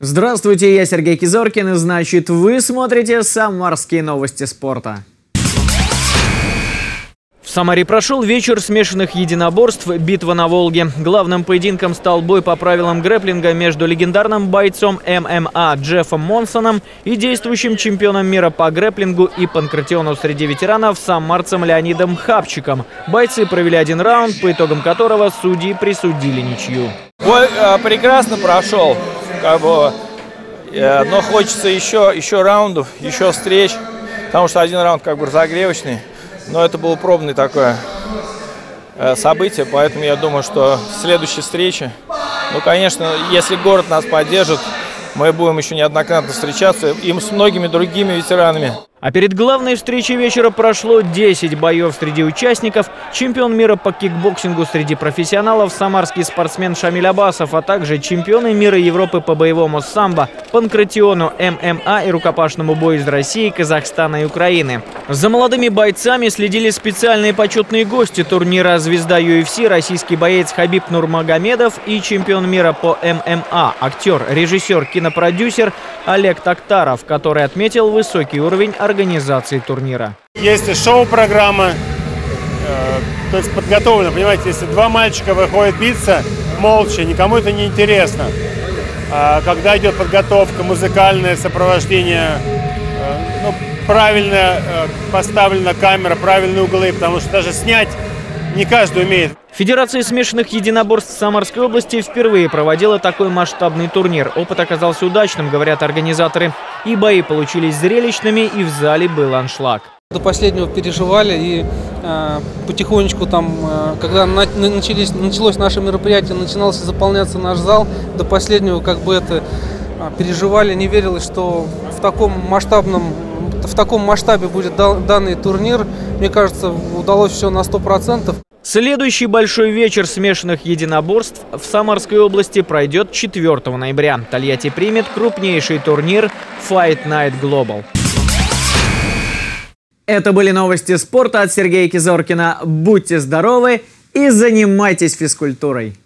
Здравствуйте, я Сергей Кизоркин, и значит, вы смотрите «Самарские новости спорта». В Самаре прошел вечер смешанных единоборств «Битва на Волге». Главным поединком стал бой по правилам грэпплинга между легендарным бойцом ММА Джеффом Монсоном и действующим чемпионом мира по грэпплингу и панкратиону среди ветеранов самарцем Леонидом Хапчиком. Бойцы провели один раунд, по итогам которого судьи присудили ничью. Бой прекрасно прошел, но хочется еще раундов, еще встреч, потому что один раунд разогревочный. Но это было пробное такое событие, поэтому я думаю, что в следующей встрече, конечно, если город нас поддержит, мы будем еще неоднократно встречаться и с многими другими ветеранами. А перед главной встречей вечера прошло 10 боев среди участников. Чемпион мира по кикбоксингу среди профессионалов, самарский спортсмен Шамиль Абасов, а также чемпионы мира Европы по боевому самбо, панкратиону, ММА и рукопашному бою из России, Казахстана и Украины. За молодыми бойцами следили специальные почетные гости турнира «Звезда UFC», российский боец Хабиб Нурмагомедов и чемпион мира по ММА, актер, режиссер, кинопродюсер Олег Токтаров, который отметил высокий уровень организации турнира. Есть шоу-программа, то есть подготовлена, понимаете, если два мальчика выходят биться молча, никому это не интересно. А когда идет подготовка, музыкальное сопровождение, правильно поставлена камера, правильные углы, потому что даже снять не каждый умеет. Федерация смешанных единоборств Самарской области впервые проводила такой масштабный турнир. Опыт оказался удачным, говорят организаторы. И бои получились зрелищными, и в зале был аншлаг. До последнего переживали, и потихонечку когда началось наше мероприятие, начинался заполняться наш зал, до последнего переживали, не верилось, что в таком масштабе будет данный турнир. Мне кажется, удалось все на 100%. Следующий большой вечер смешанных единоборств в Самарской области пройдет 4 ноября. Тольятти примет крупнейший турнир Fight Night Global. Это были новости спорта от Сергея Кизоркина. Будьте здоровы и занимайтесь физкультурой.